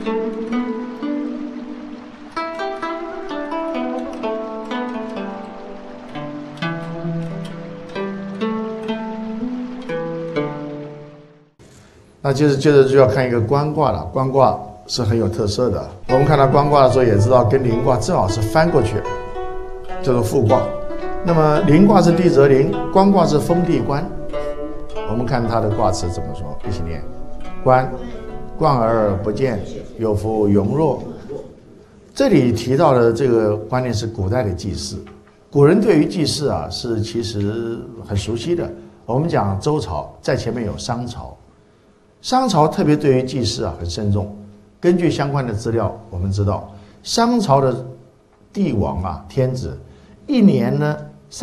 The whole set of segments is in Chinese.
那接着就要看一个官卦了，官卦是很有特色的。我们看到官卦的时候，也知道跟临卦正好是翻过去，叫做复卦。那么临卦是地泽临，官卦是封地官。我们看它的卦辞怎么说，一起念：官，冠而不见，有夫庸若。这里提到的这个观念是古代的祭祀，古人对于祭祀啊是其实很熟悉的。我们讲周朝，在前面有商朝。商朝特别对于祭祀啊很慎重。根据相关的资料，我们知道商朝的帝王啊天子，一年呢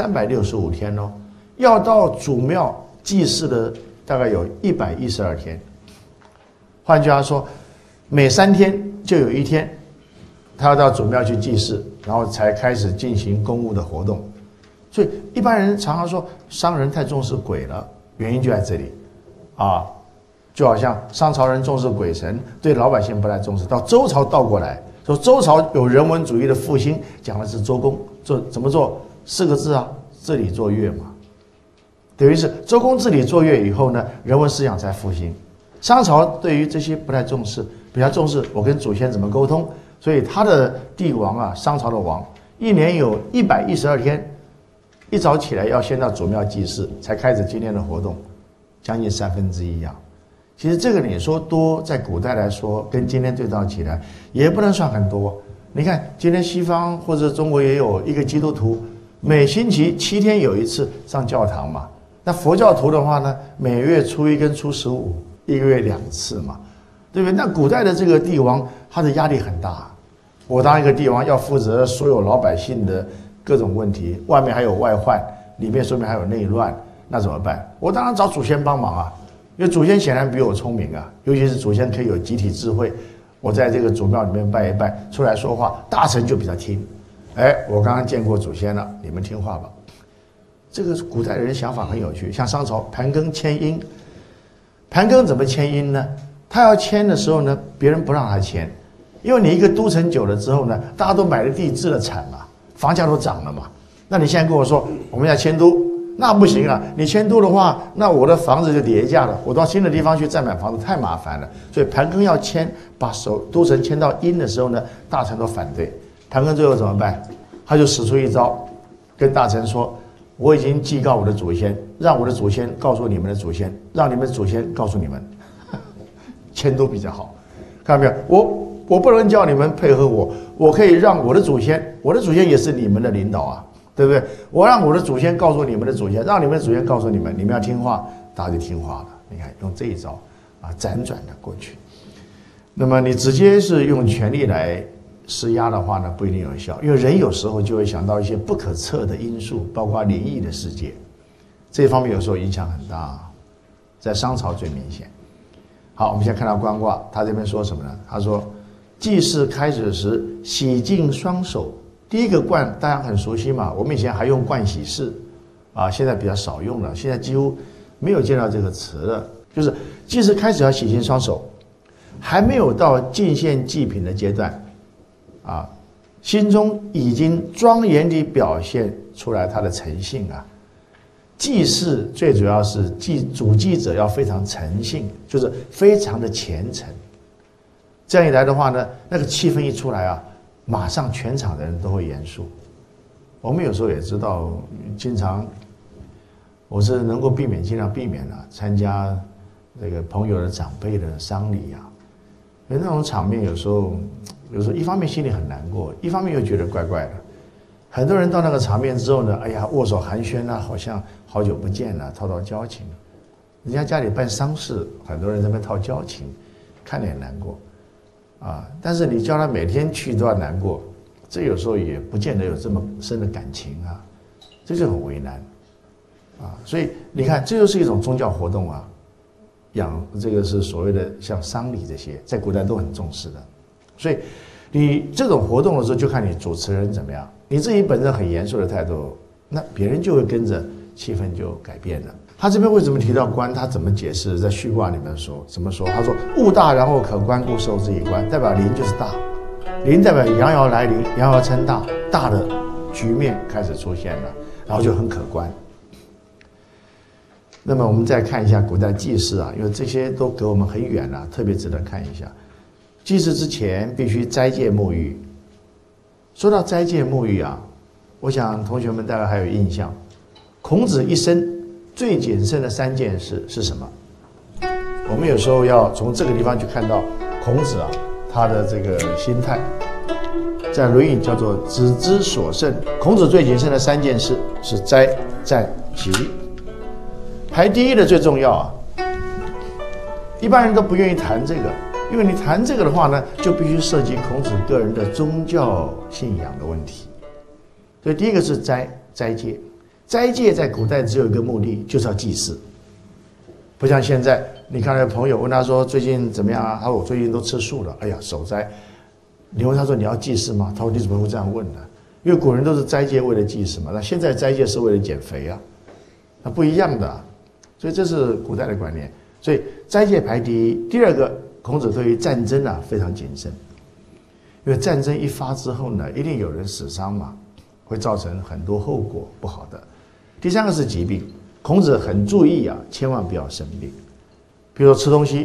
365天哦，要到祖庙祭祀的大概有112天。换句话说，每3天就有1天，他要到祖庙去祭祀，然后才开始进行公务的活动。所以一般人常常说商人太重视鬼了，原因就在这里啊。就好像商朝人重视鬼神，对老百姓不太重视。到周朝倒过来，说周朝有人文主义的复兴，讲的是周公怎么做4个字啊，治理作乐嘛。等于是周公治理作乐以后呢，人文思想才复兴。商朝对于这些不太重视，比较重视我跟祖先怎么沟通，所以他的帝王啊，商朝的王，一年有112天，一早起来要先到祖庙祭祀，才开始今天的活动，将近1/3啊。其实这个你说多，在古代来说，跟今天对照起来，也不能算很多。你看，今天西方或者中国也有一个基督徒，每星期7天有一次上教堂嘛。那佛教徒的话呢，每月初1跟初15，一个月2次嘛，对不对？那古代的这个帝王，他的压力很大。我当一个帝王，要负责所有老百姓的各种问题，外面还有外患，里面说明还有内乱，那怎么办？我当然找祖先帮忙啊。因为祖先显然比我聪明啊，尤其是祖先可以有集体智慧。我在这个祖庙里面拜一拜，出来说话，大臣就比较听。哎，我刚刚见过祖先了，你们听话吧。这个古代人想法很有趣，像商朝盘庚迁殷，盘庚怎么迁殷呢？他要迁的时候呢，别人不让他迁，因为你一个都城久了之后呢，大家都买了地，置了产嘛，房价都涨了嘛。那你现在跟我说我们要迁都？那不行啊！你迁都的话，那我的房子就跌价了。我到新的地方去再买房子太麻烦了。所以盘庚要迁，把都城迁到殷的时候呢，大臣都反对。盘庚最后怎么办？他就使出一招，跟大臣说：“我已经祭告我的祖先，让我的祖先告诉你们的祖先，让你们的祖先告诉你们，迁都比较好。看到没有？我不能叫你们配合我，我可以让我的祖先也是你们的领导啊。”对不对？我让我的祖先告诉你们的祖先，让你们的祖先告诉你们，你们要听话，大家就听话了。你看，用这一招啊，辗转的过去。那么你直接是用权力来施压的话呢，不一定有效，因为人有时候就会想到一些不可测的因素，包括灵异的世界，这方面有时候影响很大，在商朝最明显。好，我们现在看到官卦，他这边说什么呢？他说，祭祀开始时，洗净双手。第一个冠大家很熟悉嘛，我们以前还用盥洗室，啊，现在比较少用了，现在几乎没有见到这个词了。就是祭祀开始要洗净双手，还没有到进献祭品的阶段，啊，心中已经庄严地表现出来他的诚信啊。祭祀最主要是主祭者要非常诚信，就是非常的虔诚。这样一来的话呢，那个气氛一出来啊，马上全场的人都会严肃。我们有时候也知道，经常我是能够避免尽量避免了参加这个朋友的长辈的丧礼啊，因为那种场面有时候一方面心里很难过，一方面又觉得怪怪的。很多人到那个场面之后呢，哎呀，握手寒暄啊，好像好久不见了，套交情。人家家里办丧事，很多人在那边套交情，看得也难过。啊，但是你叫他每天去都要难过，这有时候也不见得有这么深的感情啊，这就很为难啊。所以你看，这就是一种宗教活动啊，这个是所谓的像丧礼这些，在古代都很重视的。所以你这种活动的时候，就看你主持人怎么样。你自己本身很严肃的态度，那别人就会跟着气氛就改变了。 他这边为什么提到观？他怎么解释？在序卦里面说怎么说？他说物大然后可观，故受之以观，代表临就是大，临代表阳爻来临，阳爻称大，大的局面开始出现了，然后就很可观。那么我们再看一下古代祭祀啊，因为这些都隔我们很远了，特别值得看一下。祭祀之前必须斋戒沐浴。说到斋戒沐浴啊，我想同学们大概还有印象，孔子一生最谨慎的3件事是什么？我们有时候要从这个地方去看到孔子啊，他的这个心态。在《论语》叫做子之所慎，孔子最谨慎的3件事是斋、战、吉。排第一的最重要啊，一般人都不愿意谈这个，因为你谈这个的话呢，就必须涉及孔子个人的宗教信仰的问题。所以第一个是斋戒，斋戒在古代只有一个目的，就是要祭祀。不像现在，你看那个朋友问他说最近怎么样啊？他说我最近都吃素了，哎呀守斋。你问他说你要祭祀吗？他说你怎么会这样问呢？因为古人都是斋戒为了祭祀嘛，那现在斋戒是为了减肥啊，那不一样的啊。所以这是古代的观念，所以斋戒排第一。第二个，孔子对于战争啊非常谨慎，因为战争一发之后呢，一定有人死伤嘛，会造成很多后果不好的。第三个是疾病，孔子很注意啊，千万不要生病。比如说吃东西，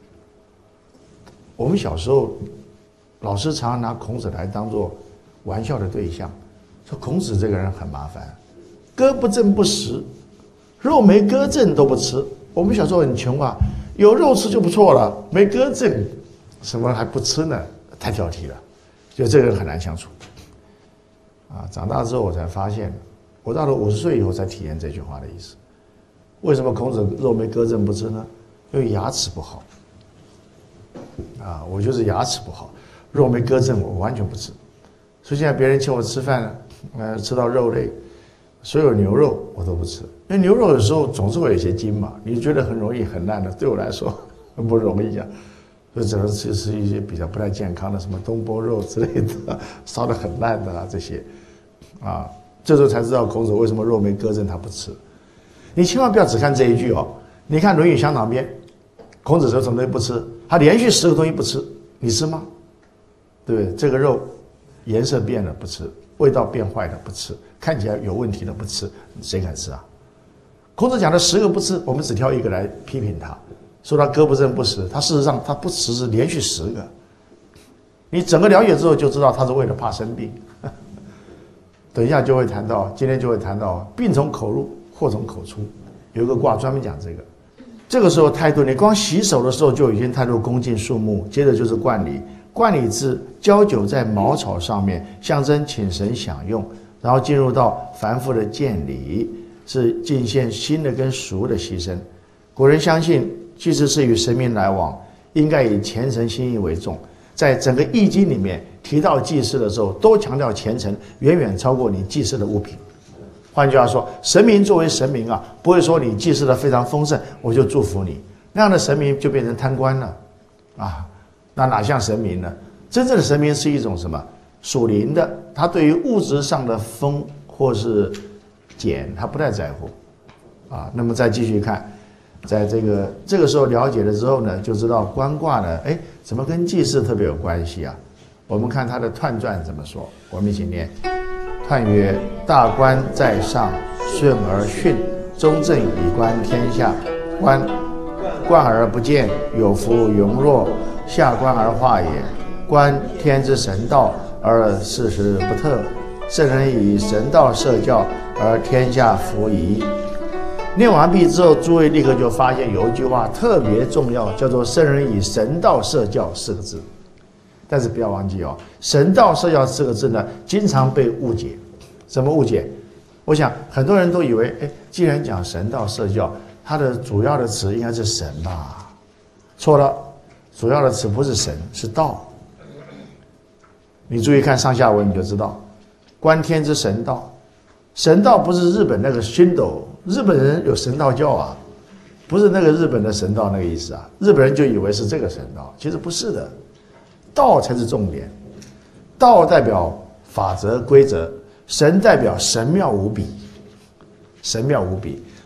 我们小时候老师常常拿孔子来当作玩笑的对象，说孔子这个人很麻烦，歌不正不食。肉没割正都不吃，我们小时候很穷啊，有肉吃就不错了，没割正，什么还不吃呢？太挑剔了，就这个人很难相处。啊，长大之后我才发现，我到了50岁以后才体验这句话的意思。为什么孔子肉没割正不吃呢？因为牙齿不好。啊，我就是牙齿不好，肉没割正我完全不吃。所以现在别人请我吃饭，吃到肉类。所有牛肉我都不吃，因为牛肉有时候总是会有一些筋嘛，你觉得很容易很烂的，对我来说很不容易啊，所以只能吃一些比较不太健康的，什么东坡肉之类的，烧得很烂的啊这些，啊，这时候才知道孔子为什么肉没割正他不吃。你千万不要只看这一句哦，你看《论语香囊篇》，孔子说什么东西不吃，他连续10个东西不吃，你吃吗？对不对？这个肉颜色变了不吃，味道变坏的不吃，看起来有问题的不吃，谁敢吃啊？孔子讲的10个不吃，我们只挑1个来批评他，说他歌不正不食，他事实上他不食是连续10个。你整个了解之后就知道他是为了怕生病。等一下就会谈到，今天就会谈到病从口入，祸从口出，有一个卦专门讲这个。这个时候态度，你光洗手的时候就已经态度恭敬肃穆，接着就是冠礼。冠礼制浇酒在茅草上面，象征请神享用，然后进入到凡夫的见礼，是进献新的跟俗的牺牲。古人相信祭祀是与神明来往，应该以虔诚心意为重。在整个《易经》里面提到祭祀的时候，都强调虔诚远远超过你祭祀的物品。换句话说，神明作为神明啊，不会说你祭祀的非常丰盛，我就祝福你，那样的神明就变成贪官了啊。那哪像神明呢？真正的神明是一种什么？属灵的，他对于物质上的丰或是减，他不太在乎啊。那么再继续看，在这个时候了解了之后呢，就知道观卦呢，哎，怎么跟祭祀特别有关系啊？我们看他的彖传怎么说，我们一起念：彖曰：大观在上，顺而巽，中正以观天下。观而不见，有夫庸若。下观而化也，观天之神道而事实不特，圣人以神道设教而天下服矣。念完毕之后，诸位立刻就发现有一句话特别重要，叫做圣人以神道设教4个字。但是不要忘记哦，神道设教4个字呢，经常被误解。什么误解？我想很多人都以为，哎，既然讲神道设教，它的主要的词应该是神吧？错了。主要的词不是神，是道。你注意看上下文，你就知道，观天之神道，神道不是日本那个熏斗，日本人有神道教啊，不是那个日本的神道那个意思啊。日本人就以为是这个神道，其实不是的，道才是重点。道代表法则规则，神代表神妙无比，神妙无比。所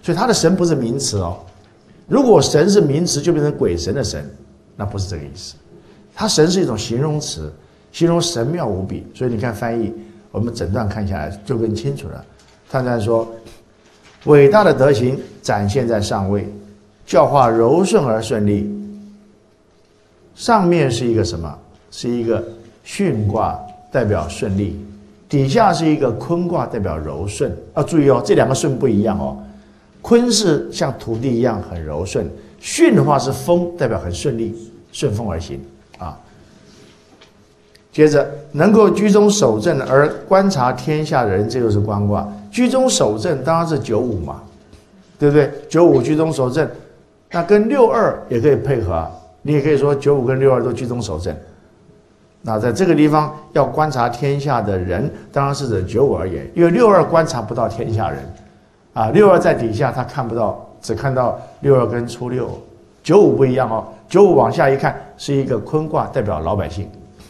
所以他的神不是名词哦。如果神是名词，就变成鬼神的神，那不是这个意思。他神是一种形容词，形容神妙无比。所以你看翻译，我们整段看下来就更清楚了。他在说，伟大的德行展现在上位，教化柔顺而顺利。上面是一个什么？是一个巽卦，代表顺利；底下是一个坤卦，代表柔顺。要注意哦，这两个顺不一样哦。坤是像土地一样很柔顺，巽的话是风，代表很顺利，顺风而行啊。接着能够居中守正而观察天下人，这就是官卦。居中守正当然是95嘛，对不对？95居中守正，那跟62也可以配合啊。你也可以说95跟62都居中守正。那在这个地方要观察天下的人，当然是指95而言，因为62观察不到天下人啊，62在底下他看不到，只看到62跟初六。95不一样哦，95往下一看是一个坤卦，代表老百姓。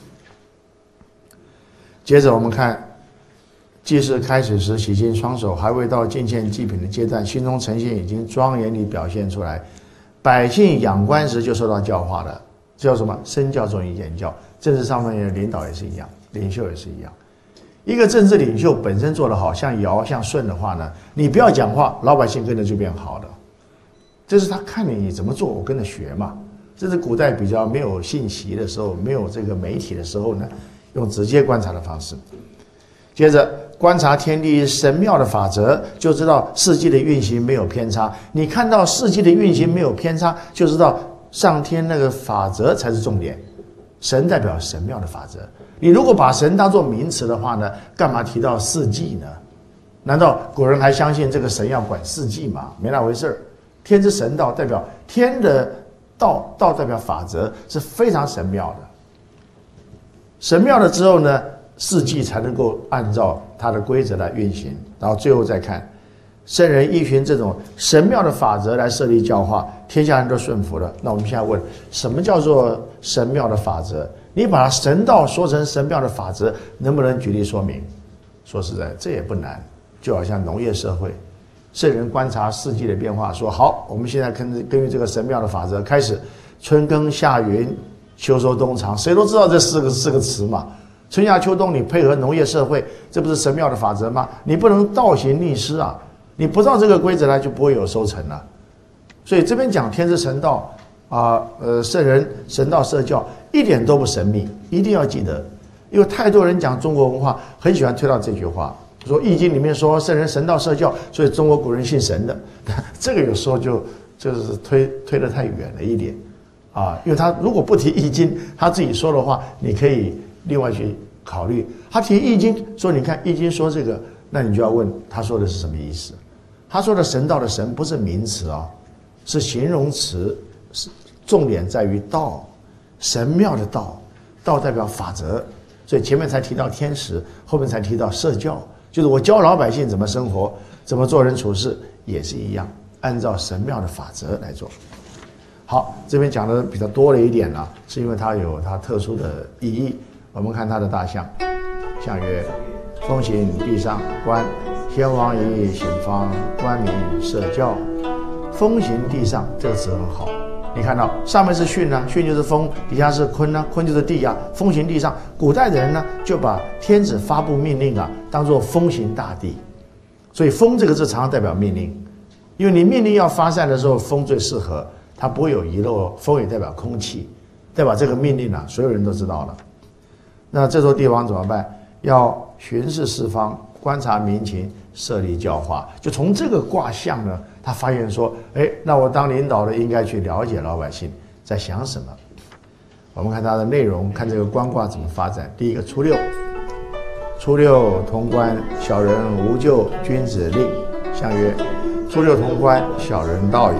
接着我们看，祭祀开始时，洗净双手，还未到敬献祭品的阶段，心中呈现已经庄严地表现出来。百姓仰观时就受到教化了，叫什么？身教重于言教。政治上面的领导也是一样，领袖也是一样。一个政治领袖本身做得好，像尧像舜的话呢，你不要讲话，老百姓跟着就变好了。这是他看你怎么做，我跟着学嘛。这是古代比较没有信息的时候，没有这个媒体的时候呢，用直接观察的方式。接着观察天地神妙的法则，就知道世纪的运行没有偏差。你看到世纪的运行没有偏差，就知道上天那个法则才是重点。神代表神妙的法则。你如果把神当作名词的话呢，干嘛提到四纪呢？难道古人还相信这个神要管四纪吗？没那回事儿。天之神道代表天的道，道代表法则，是非常神妙的。神妙了之后呢，四纪才能够按照它的规则来运行。然后最后再看，圣人依循这种神妙的法则来设立教化，天下人都顺服了。那我们现在问，什么叫做神妙的法则？你把神道说成神妙的法则，能不能举例说明？说实在，这也不难。就好像农业社会，圣人观察四季的变化，说好，我们现在根据这个神妙的法则开始，春耕夏耘，秋收冬藏，谁都知道这四个词嘛。春夏秋冬，你配合农业社会，这不是神妙的法则吗？你不能倒行逆施啊！你不照这个规则来，就不会有收成了。所以这边讲天之神道啊，圣人神道社教，一点都不神秘，一定要记得。因为太多人讲中国文化，很喜欢推到这句话，说《易经》里面说圣人神道社教，所以中国古人信神的。这个有时候就是推得太远了一点啊，因为他如果不提《易经》，他自己说的话，你可以另外去考虑。他提《易经》说，你看《易经》说这个，那你就要问他说的是什么意思？他说的神道的神不是名词啊，是形容词，是重点在于道，神妙的道，道代表法则，所以前面才提到天时，后面才提到社教，就是我教老百姓怎么生活，怎么做人处事，也是一样，按照神妙的法则来做。好，这边讲的比较多了一点了，是因为它有它特殊的意义。我们看它的大象，象曰：风行地上，观天王仪显方，官民社教。风行地上这个词很好，你看到上面是巽呢，巽就是风，底下是坤呢，坤就是地啊。风行地上，古代的人呢就把天子发布命令啊当作风行大地，所以风这个字常常代表命令，因为你命令要发散的时候，风最适合，它不会有遗漏。风也代表空气，代表这个命令啊，所有人都知道了。那这座地方怎么办？要巡视四方，观察民情，设立教化。就从这个卦象呢，他发现说，那我当领导的应该去了解老百姓在想什么。我们看它的内容，看这个官卦怎么发展。第一个初六，初六同官，小人无咎，君子令。象曰：初六同官，小人道也。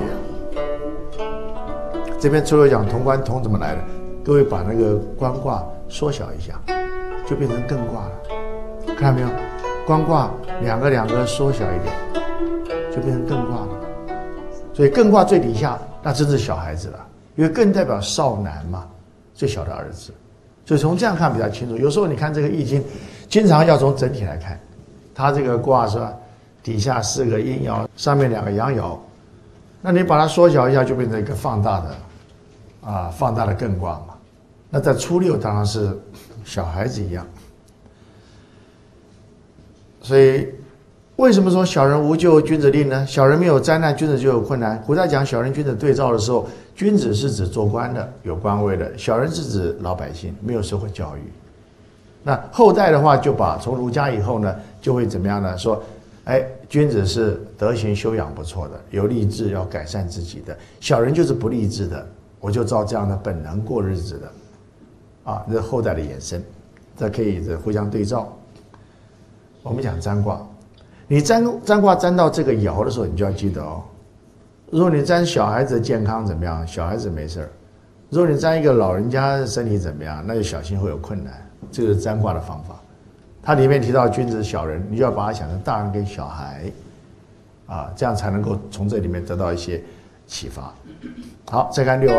这边初六讲同官，同怎么来的？各位把那个官卦缩小一下，就变成艮卦了。看到没有？官卦两个缩小一点，就变成艮卦了。所以艮卦最底下，那真是小孩子了，因为艮代表少男嘛，最小的儿子。所以从这样看比较清楚。有时候你看这个易经，经常要从整体来看。它这个卦是吧？ 底下4个阴爻，上面2个阳爻，那你把它缩小一下，就变成一个放大的，放大的艮卦嘛。那在初6当然是小孩子一样，所以为什么说小人无咎，君子令呢？小人没有灾难，君子就有困难。古代讲小人君子对照的时候，君子是指做官的，有官位的，小人是指老百姓，没有受过教育。那后代的话，就把从儒家以后呢，就会怎么样呢？说，君子是德行修养不错的，有立志要改善自己的；小人就是不立志的，我就照这样的本能过日子的。这是后代的衍生，这可以互相对照。我们讲占卦，你占卦占到这个爻的时候，你就要记得哦。如果你占小孩子的健康怎么样，小孩子没事儿；如果你占一个老人家身体怎么样，那就小心会有困难。这个是占卦的方法。它里面提到君子小人，你就要把它想成大人跟小孩，这样才能够从这里面得到一些启发。好，再看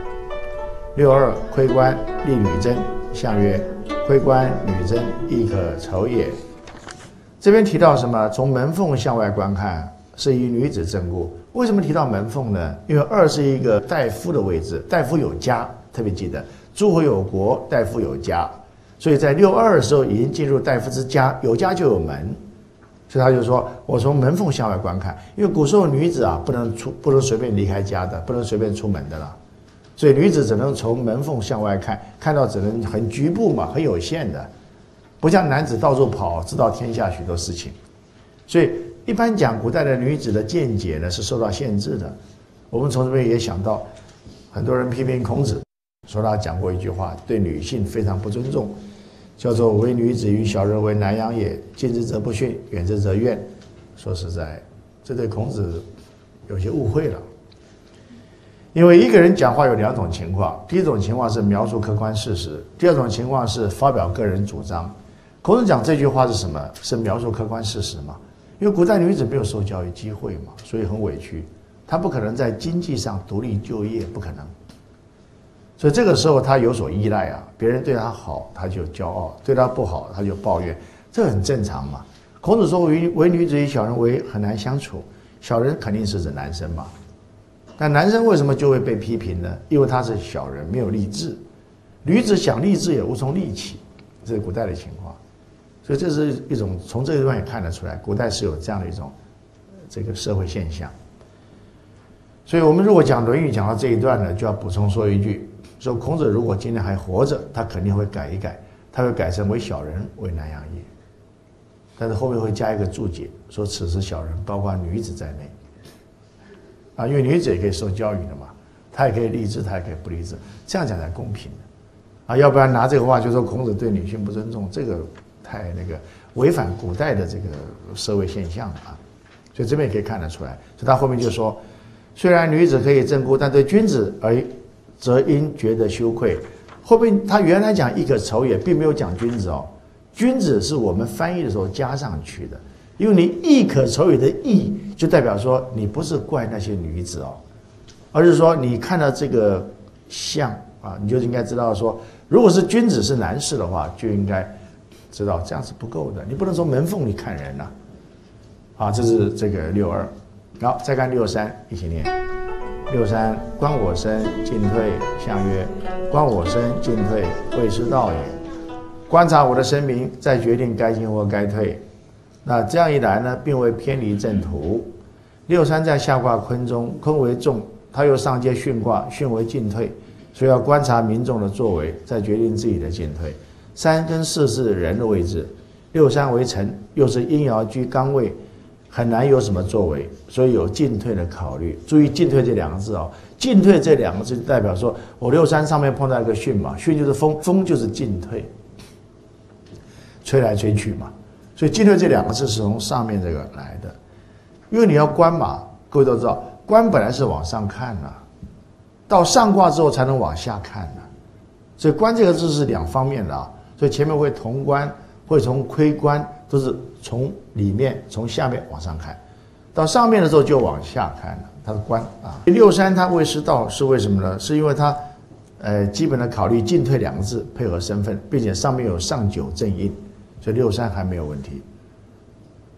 62，窥官立女贞，象曰：窥官女贞，亦可酬也。这边提到什么？从门缝向外观看，是以女子正故。为什么提到门缝呢？因为2是一个大夫的位置，大夫有家，特别记得诸侯有国，大夫有家，所以在62的时候已经进入大夫之家，有家就有门，所以他就说我从门缝向外观看，因为古时候女子不能随便离开家的，不能随便出门的了。所以女子只能从门缝向外看，看到只能很局部嘛，很有限的，不像男子到处跑，知道天下许多事情。所以一般讲古代的女子的见解呢是受到限制的。我们从这边也想到，很多人批评孔子，说他讲过一句话，对女性非常不尊重，叫做唯女子与小人为难养也，近之则不逊，远之则怨。说实在，这对孔子有些误会了。因为一个人讲话有2种情况，第一种情况是描述客观事实，第2种情况是发表个人主张。孔子讲这句话是什么？是描述客观事实嘛？因为古代女子没有受教育机会嘛，所以很委屈，她不可能在经济上独立就业，不可能。所以这个时候她有所依赖别人对她好，她就骄傲；对她不好，她就抱怨，这很正常嘛。孔子说唯女子与小人为很难相处，小人肯定是指男生嘛。但男生为什么就会被批评呢？因为他是小人，没有立志。女子想立志也无从立起，这是古代的情况。所以这是一种从这一段也看得出来，古代是有这样的一种这个社会现象。所以我们如果讲《论语》讲到这一段呢，就要补充说一句：说孔子如果今天还活着，他肯定会改一改，他会改成为小人为难养也。但是后面会加一个注解，说此时小人包括女子在内。因为女子也可以受教育的嘛，她也可以立志，她也可以不立志，这样讲才公平的要不然拿这个话就说孔子对女性不尊重，这个太违反古代的这个社会现象了所以这边也可以看得出来。所以他后面就说，虽然女子可以正故，但对君子则应觉得羞愧。后面他原来讲亦可酬也，并没有讲君子君子是我们翻译的时候加上去的。因为你亦可酬也的亦，就代表说你不是怪那些女子而是说你看到这个相你就应该知道说，如果是君子是男士的话，就应该知道这样是不够的，你不能从门缝里看人这是这个62。好，再看63，一起念。63，观我身，进退，象曰：观我身，进退，谓之道也。观察我的身名，再决定该进或该退。那这样一来呢，并未偏离正途。63在下卦坤中，坤为重，他又上接巽卦，巽为进退，所以要观察民众的作为，再决定自己的进退。3跟4是人的位置，63为辰，又是阴爻居刚位，很难有什么作为，所以有进退的考虑。注意进退这2个字进退这2个字就代表说我63上面碰到一个巽嘛，巽就是风，风就是进退，吹来吹去嘛。所以进退这2个字是从上面这个来的，因为你要观嘛，各位都知道，观本来是往上看到上卦之后才能往下看所以观这个字是2方面的所以前面会同观，会从窥观，都是从里面从下面往上看，到上面的时候就往下看了，它是观63它谓之道是为什么呢？是因为它基本的考虑进退2个字配合身份，并且上面有上九正印。所以63还没有问题。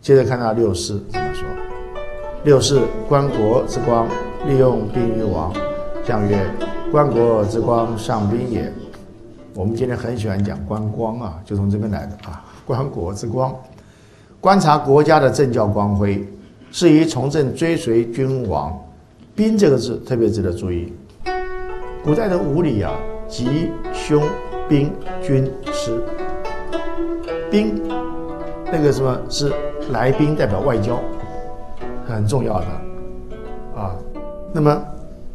接着看到六世怎么说？六世，观国之光，利用宾于王。象曰：观国之光，上宾也。我们今天很喜欢讲观光啊，就从这边来的啊。观国之光，观察国家的政教光辉，适宜从政追随君王。宾这个字特别值得注意。古代的武礼啊，吉、凶、兵、军、师。兵那个什么是来宾，代表外交，很重要的啊。那么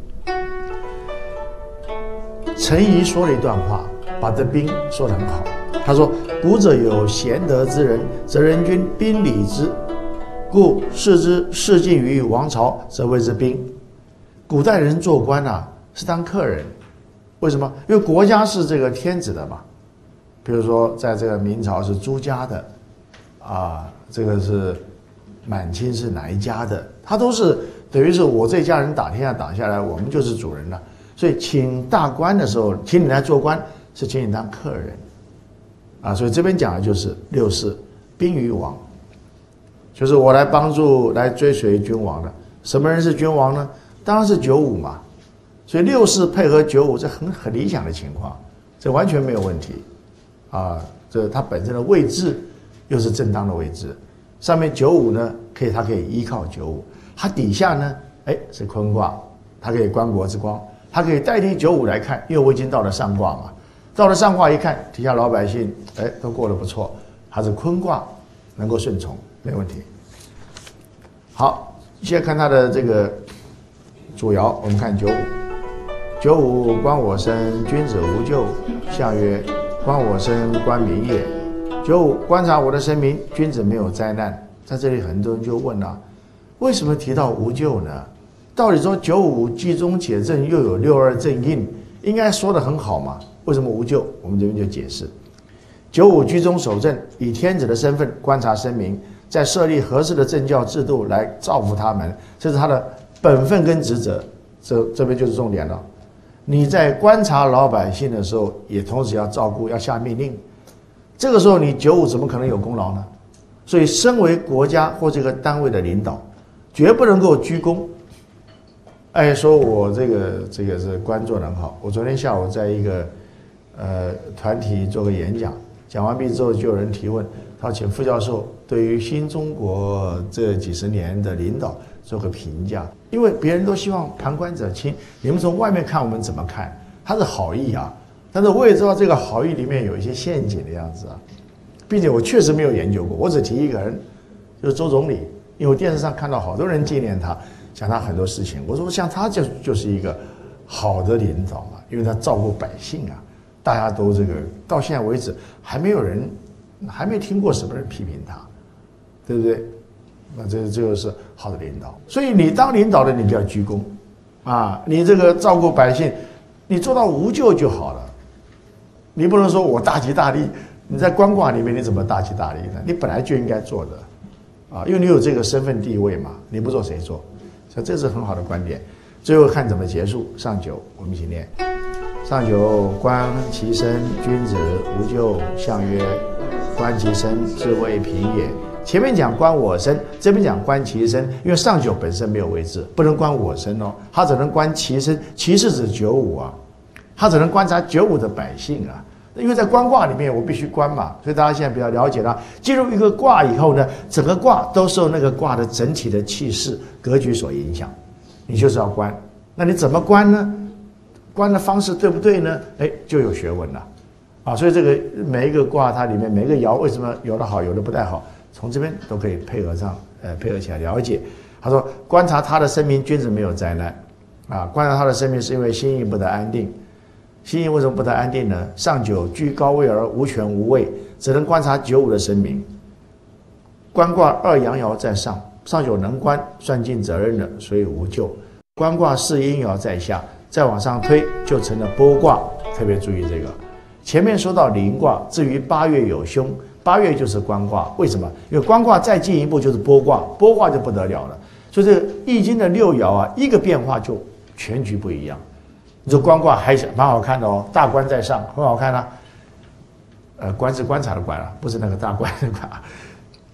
陈颐说了一段话，把这兵说得很好。他说：“古者有贤德之人，则人君宾礼之，故视之事近于王朝，则谓之宾。”古代人做官啊，是当客人，为什么？因为国家是这个天子的嘛。比如说，在这个明朝是朱家的，啊，这个是满清是哪一家的，他都是等于是我这家人打天下打下来，我们就是主人了。所以请大官的时候，请你来做官，是请你当客人，啊，所以这边讲的就是六世宾于王，就是我来帮助来追随君王的。什么人是君王呢？当然是九五嘛。所以六世配合九五，这很理想的情况，这完全没有问题。啊，这它本身的位置又是正当的位置，上面九五呢，它可以依靠九五，它底下呢，是坤卦，它可以观国之光，它可以代替九五来看，因为我已经到了上卦嘛，到了上卦一看，底下老百姓都过得不错，它是坤卦，能够顺从，没问题。好，现在看它的这个主爻，我们看九五，九五观我身，君子无咎。象曰：观我身，观民也。九五，观察我的身民，君子没有灾难。在这里，很多人就问了，为什么提到无咎呢？道理说九五既中且正，又有六二正印，应该说得很好嘛，为什么无咎？我们这边就解释：九五居中守正，以天子的身份观察身民，在设立合适的政教制度来造福他们，这是他的本分跟职责。这边就是重点了。你在观察老百姓的时候，也同时要照顾，要下命令。这个时候，你九五怎么可能有功劳呢？所以，身为国家或这个单位的领导，绝不能够居功。说我这个是官做得很好。我昨天下午在一个团体做个演讲，讲完毕之后，就有人提问，他请副教授对于新中国这几十年的领导做个评价。因为别人都希望旁观者清，你们从外面看我们怎么看？他是好意啊，但是我也知道这个好意里面有一些陷阱的样子啊，并且我确实没有研究过，我只提一个人，就是周总理，因为我电视上看到好多人纪念他，讲他很多事情，我说像他就是一个好的领导嘛，因为他照顾百姓啊，大家都这个到现在为止还没听过什么人批评他，对不对？那这就是好的领导。所以你当领导的，你不要居功啊，你这个照顾百姓，你做到无咎就好了。你不能说我大吉大利，你在官卦里面你怎么大吉大利呢？你本来就应该做的啊，因为你有这个身份地位嘛，你不做谁做？所以这是很好的观点。最后看怎么结束。上九，我们一起念：上九，观其身，君子无咎。象曰：观其身，自谓平也。前面讲观我身，这边讲观其身，因为上九本身没有位置，不能观我身哦，他只能观其身。其是指九五啊，他只能观察九五的百姓啊。因为在观卦里面，我必须观嘛，所以大家现在比较了解了。进入一个卦以后呢，整个卦都受那个卦的整体的气势、格局所影响。你就是要观，那你怎么观呢？观的方式对不对呢？就有学问了啊。所以这个每一个卦，它里面每一个爻为什么有的好，有的不太好？从这边都可以配合起来了解。他说，观察他的生命，君子没有灾难啊。观察他的生命，是因为心意不得安定。心意为什么不得安定呢？上九居高位而无权无位，只能观察九五的生命。观卦二阳爻在上，上九能观，算尽责任了，所以无咎。观卦四阴爻在下，再往上推就成了剥卦。特别注意这个。前面说到临卦，至于八月有凶。八月就是观卦，为什么？因为观卦再进一步就是剥卦，剥卦就不得了了。所以这个易经的六爻啊，一个变化就全局不一样。你说观卦还蛮好看的哦，大观在上，很好看啊。观是观察的观啊，不是那个大观的观啊。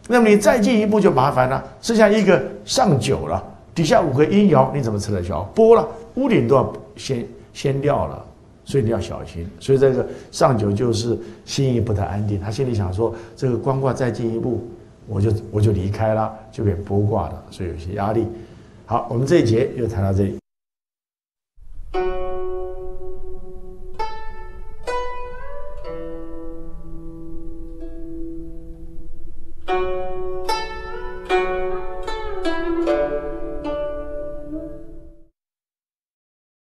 那么你再进一步就麻烦了，剩下一个上九了，底下5个阴爻，你怎么吃得消？剥了，屋顶都要掀掉了，所以你要小心。所以这个上九就是心意不太安定，他心里想说，这个官卦再进一步，我就离开了，就变剥卦了，所以有些压力。好，我们这一节就谈到这里。